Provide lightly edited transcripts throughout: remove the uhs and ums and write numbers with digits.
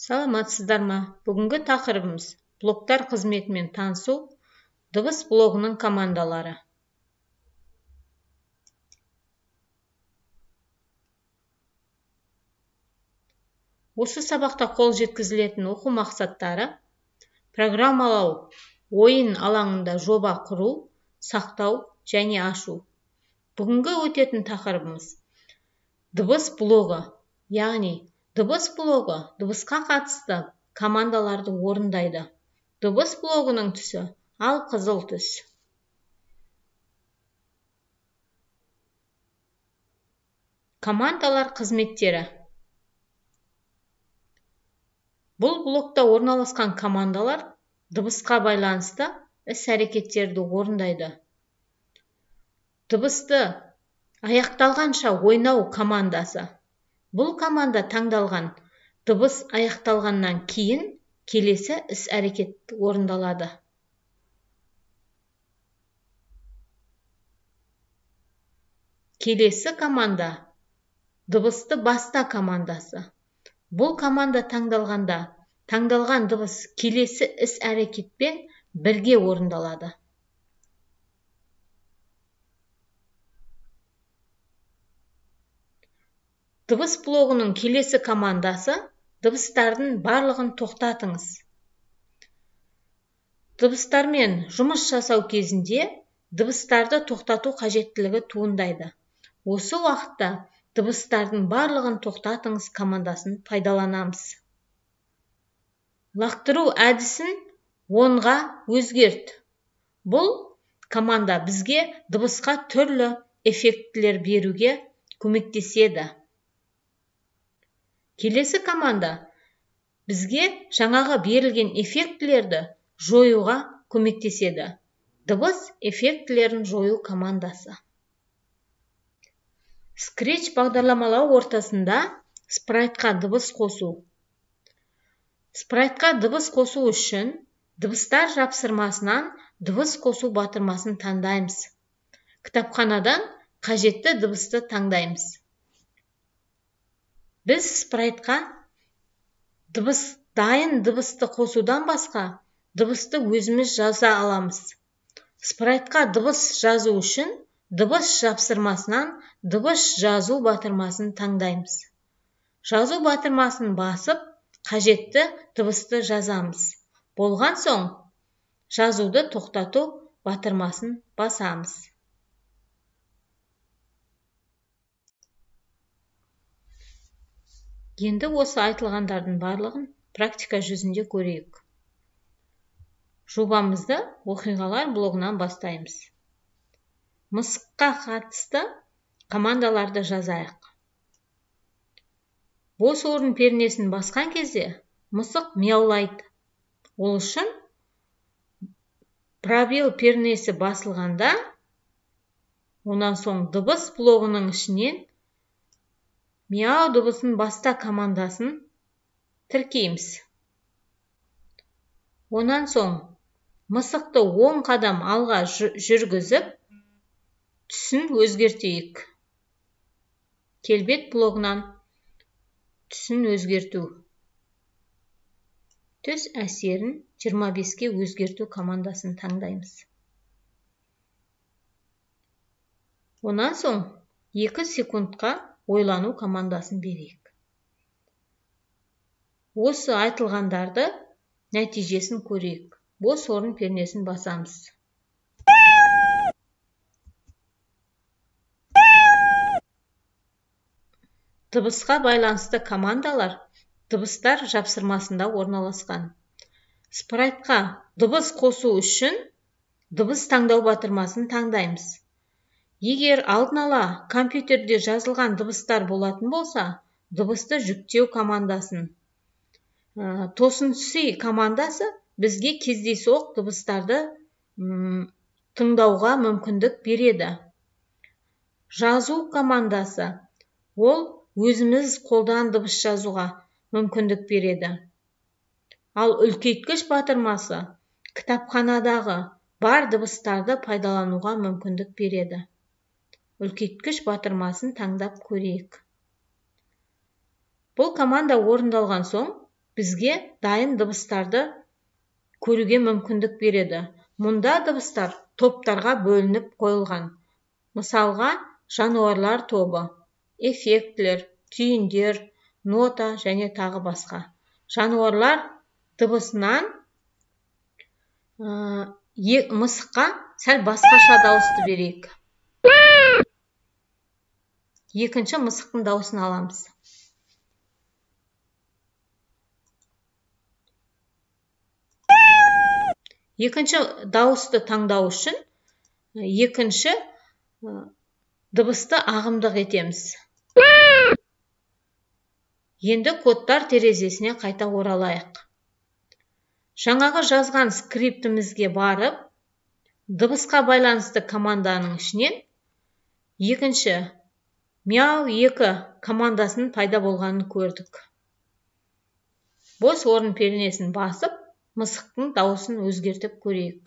Саламатсыздар ма? Бүгінгі тақырыбымыз блоктар қызметімен танысу, дыбыс блогының командалары. Осы сабақта қол жеткізілетін оқу мақсаттары: программалау, ойын алаңында жоба құру, сақтау және ашу. Бүгінгі өтетін тақырыбымыз дыбыс блогы, яғни дыбыс блогы дыбысқа қатысты командаларды орындайды. Дыбыс блогының түсі ал қызыл түс. Командалар қызметтері. Бұл блокта орналасқан командалар дыбысқа байланысты іс-әрекеттерді орындайды. Дыбысты аяқталғанша ойнау командасы. Бұл команда таңдалған дыбыс аяқталғаннан кейін келесі іс-әрекет орындалады. Келесі команда дыбысты баста командасы. Бұл команда таңдалғанда таңдалған дыбыс келесі іс-әрекетпен бірге орындалады. Дыбыс блогының келесі командасы дыбыстардың барлығын тоқтатыңыз. Дыбыстармен жұмыс жасау кезінде дыбыстарды тоқтату қажеттілігі туындайды. Осы уақытта дыбыстардың барлығын тоқтатыңыз командасын пайдаланамыз. Лақтыру әдісін 10-ға өзгерт. Бұл команда бізге дыбысқа түрлі эффектілер беруге көмектеседі. Келесі команда бізге жаңағы берілген эффектілерді жоюға көмектеседі. Дыбыс эффектілерін жою командасы. Scratch бағдарламалау ортасында спрайтқа дыбыс қосу. Спрайтқа дыбыс қосу үшін дыбыстар жапсырмасынан дыбыс қосу батырмасын таңдаймыз. Кітапханадан қажетті дыбысты таңдаймыз. Біз спрайтқа дайын дыбысты қосудан басқа дыбысты өзіміз жаза аламыз. Спрайтқа дыбыс жазу үшін дыбыс жапсырмасынан дыбыс жазу батырмасын таңдаймыз. Жазу батырмасын басып, қажетті дыбысты жазамыз. Болған соң, жазуды тоқтату батырмасын басамыз. Енді осы айтылғандардың барлығын практика жүзінде көрейік. Жобамызды оқиғалар блогынан бастаймыз. Мысыққа қатысты командаларды жазайық. Бос орын пернесін басқан кезде мысық мияулайды. Ол үшін пробел пернесі басылғанда, онан соң дыбыс блогының ішінен мияу дыбысын баста командасын тіркейміз. Онан соң мысықты 10 қадам алға жүргізіп, түсін өзгертейік. Келбет блогынан түсін өзгерту. Түс әсерін 25-ке өзгерту командасын таңдаймыз. Онан соң 2 секундқа ойлану командасын берейік. Осы айтылғандарды нәтижесін көрейік. Бос орын пернесін басамыз. Дыбысқа байланысты командалар дыбыстар жапсырмасында орналасқан. Спрайтқа дыбыс қосу үшін дыбыс таңдау батырмасын таңдаймыз. Егер алдын ала компьютерде жазылған дыбыстар болатын болса, дыбысты жүктеу командасын. Тосын C командасы бізге кездейсоқ дыбыстарды тыңдауға мүмкіндік береді. Жазу командасы ол өзіміз қолдан дыбыс жазуға мүмкіндік береді. Ал үлкейткіш батырмасы кітапханадағы бар дыбыстарды пайдалануға мүмкіндік береді. Үлкейткіш батырмасын таңдап көрейік. Бұл команда орындалған соң, бізге дайын дыбыстарды көруге мүмкіндік береді. Мұнда дыбыстар топтарға бөлініп қойылған. Мысалға, жануарлар тобы, эффектілер, түйіндер, нота және тағы басқа. Жануарлар дыбысынан мысыққа сәл басқаша дауысты берейік. Екінші мысықтың дауысын аламыз. Екінші дауысты таңдау үшін екінші дыбысты ағымдық етеміз. Енді кодтар терезесіне қайта оралайық. Жаңағы жазған скриптімізге барып, дыбысқа байланысты команданың ішінен екінші мяу 2 командасының пайда болғанын көрдік. Бос орын пернесін басып, мысықтың дауысын өзгертіп көрейік.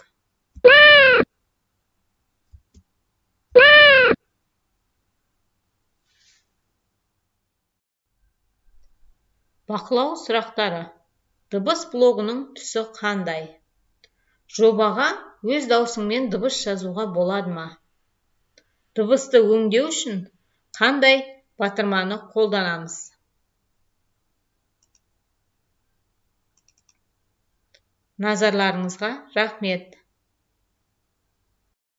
Бақылау сұрақтары. Дыбыс блогының түсі қандай? Жобаға өз даусыңмен дыбыс жазуға болады ма? Дыбысты өңдеу үшін қандай батырманы қолданамыз? Назарларыңызға рахмет.